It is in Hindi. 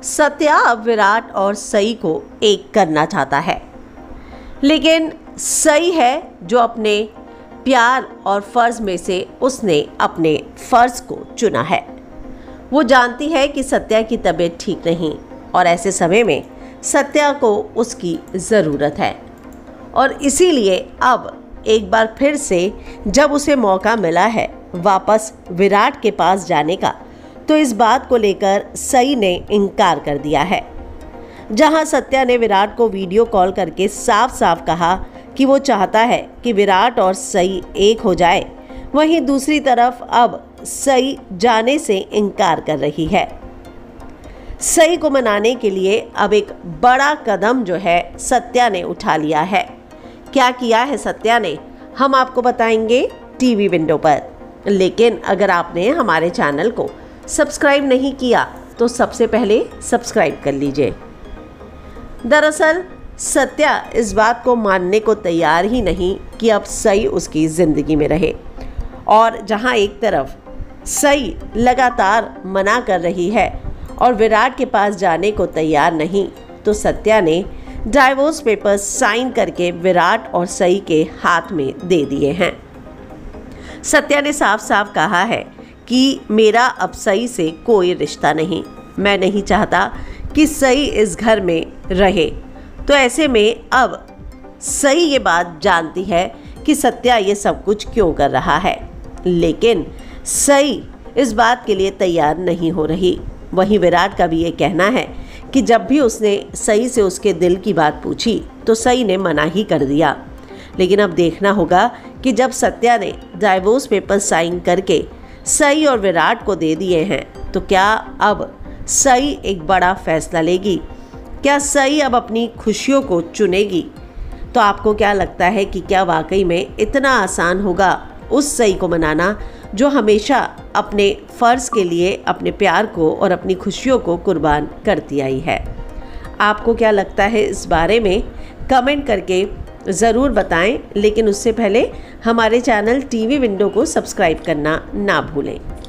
सत्या अब विराट और सई को एक करना चाहता है, लेकिन सई है जो अपने प्यार और फर्ज में से उसने अपने फर्ज को चुना है। वो जानती है कि सत्या की तबीयत ठीक नहीं और ऐसे समय में सत्या को उसकी ज़रूरत है, और इसीलिए अब एक बार फिर से जब उसे मौका मिला है वापस विराट के पास जाने का, तो इस बात को लेकर सई ने इनकार कर दिया है। जहां सत्या ने विराट को वीडियो कॉल करके साफ साफ कहा कि वो चाहता है कि विराट और सई एक हो जाए, वहीं दूसरी तरफ अब सई जाने से इनकार कर रही है। सई को मनाने के लिए अब एक बड़ा कदम जो है सत्या ने उठा लिया है। क्या किया है सत्या ने, हम आपको बताएंगे टीवी विंडो पर। लेकिन अगर आपने हमारे चैनल को सब्सक्राइब नहीं किया तो सबसे पहले सब्सक्राइब कर लीजिए। दरअसल सत्या इस बात को मानने को तैयार ही नहीं कि अब सई उसकी ज़िंदगी में रहे, और जहां एक तरफ सई लगातार मना कर रही है और विराट के पास जाने को तैयार नहीं, तो सत्या ने डाइवोर्स पेपर्स साइन करके विराट और सई के हाथ में दे दिए हैं। सत्या ने साफ साफ कहा है कि मेरा अब सई से कोई रिश्ता नहीं, मैं नहीं चाहता कि सई इस घर में रहे। तो ऐसे में अब सई ये बात जानती है कि सत्या ये सब कुछ क्यों कर रहा है, लेकिन सई इस बात के लिए तैयार नहीं हो रही। वहीं विराट का भी ये कहना है कि जब भी उसने सई से उसके दिल की बात पूछी तो सई ने मना ही कर दिया। लेकिन अब देखना होगा कि जब सत्या ने डाइवोर्स पेपर साइन करके सई और विराट को दे दिए हैं, तो क्या अब सई एक बड़ा फैसला लेगी? क्या सई अब अपनी खुशियों को चुनेगी? तो आपको क्या लगता है कि क्या वाकई में इतना आसान होगा उस सई को मनाना जो हमेशा अपने फ़र्ज़ के लिए अपने प्यार को और अपनी खुशियों को कुर्बान करती आई है? आपको क्या लगता है इस बारे में कमेंट करके ज़रूर बताएं, लेकिन उससे पहले हमारे चैनल टीवी विंडो को सब्सक्राइब करना ना भूलें।